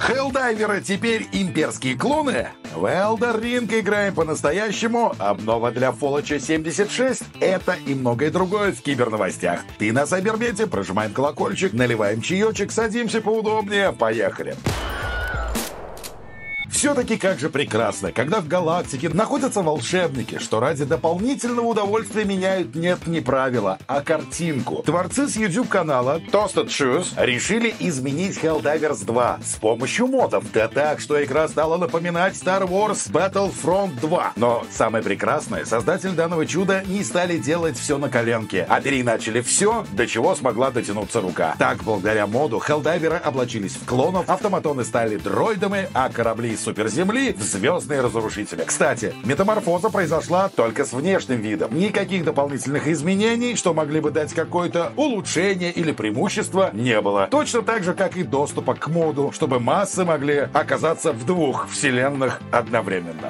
Хеллдайверы теперь имперские клоны? В Elden Ring играем по-настоящему. Обнова для Fallout 76. Это и многое другое в киберновостях. Ты на Сайбермете, прожимаем колокольчик, наливаем чаечек, садимся поудобнее. Поехали. Все-таки как же прекрасно, когда в галактике находятся волшебники, что ради дополнительного удовольствия меняют не правила, а картинку. Творцы с YouTube-канала Toasted Shoes решили изменить Helldivers 2 с помощью модов. Да так, что игра стала напоминать Star Wars Battlefront 2. Но самое прекрасное, создатели данного чуда не стали делать все на коленке, а переначали все, до чего смогла дотянуться рука. Так, благодаря моду, Хеллдайверы облачились в клонов, автоматоны стали дроидами, а корабли из суперземли в звездные разрушители. Кстати, метаморфоза произошла только с внешним видом. Никаких дополнительных изменений, что могли бы дать какое-то улучшение или преимущество, не было. Точно так же, как и доступа к моду, чтобы массы могли оказаться в двух вселенных одновременно.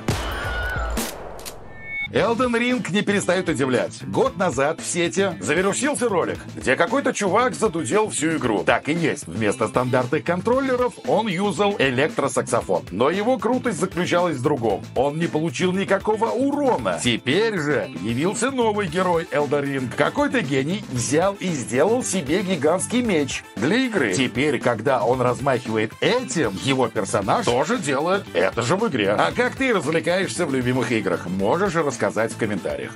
Elden Ring не перестает удивлять. Год назад в сети завирусился ролик, где какой-то чувак задудел всю игру. Так и есть. Вместо стандартных контроллеров он юзал электросаксофон. Но его крутость заключалась в другом. Он не получил никакого урона. Теперь же явился новый герой Elden Ring. Какой-то гений взял и сделал себе гигантский меч для игры. Теперь, когда он размахивает этим, его персонаж тоже делает это же в игре. А как ты развлекаешься в любимых играх? Можешь рассказать в комментариях.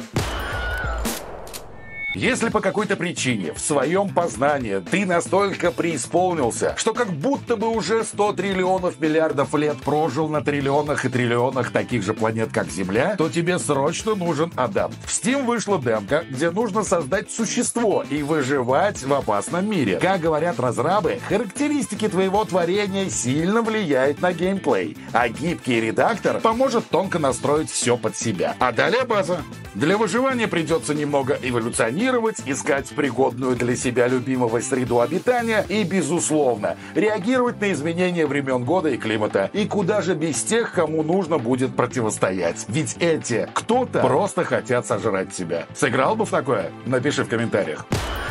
Если по какой-то причине в своем познании ты настолько преисполнился, что как будто бы уже 100 триллионов миллиардов лет прожил на триллионах и триллионах таких же планет, как Земля, то тебе срочно нужен адапт. В Steam вышла демка, где нужно создать существо и выживать в опасном мире. Как говорят разрабы, характеристики твоего творения сильно влияют на геймплей, а гибкий редактор поможет тонко настроить все под себя. А далее база. Для выживания придется немного эволюционировать, искать пригодную для себя любимого среду обитания и, безусловно, реагировать на изменения времен года и климата. И куда же без тех, кому нужно будет противостоять. Ведь эти кто-то просто хотят сожрать тебя. Сыграл бы в такое? Напиши в комментариях.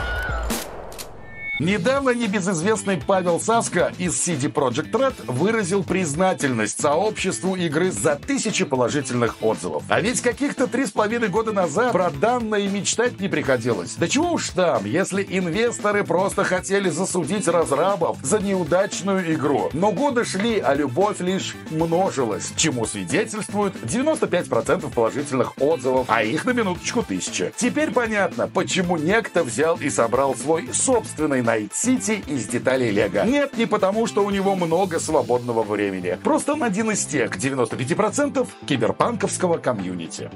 Недавно небезызвестный Павел Саска из CD Projekt Red выразил признательность сообществу игры за 1000 положительных отзывов. А ведь каких-то 3,5 года назад про данное и мечтать не приходилось. Да чего уж там, если инвесторы просто хотели засудить разрабов за неудачную игру. Но годы шли, а любовь лишь множилась, чему свидетельствует 95% положительных отзывов, а их на минуточку 1000. Теперь понятно, почему некто взял и собрал свой собственный Night City из деталей Лего. Нет, не потому, что у него много свободного времени. Просто он один из тех 95% киберпанковского комьюнити.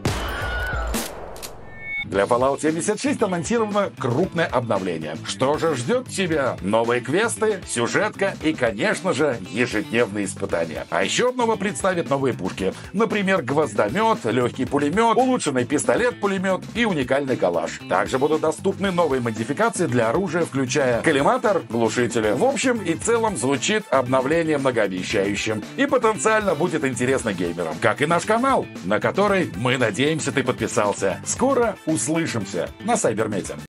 Для Fallout 76 анонсировано крупное обновление. Что же ждет тебя? Новые квесты, сюжетка и, конечно же, ежедневные испытания. А еще обнова представит новые пушки. Например, гвоздомет, легкий пулемет, улучшенный пистолет-пулемет и уникальный калаш. Также будут доступны новые модификации для оружия, включая коллиматор, глушители. В общем и целом звучит обновление многообещающим. И потенциально будет интересно геймерам. Как и наш канал, на который, мы надеемся, ты подписался. Скоро услышимся на Сайбермете.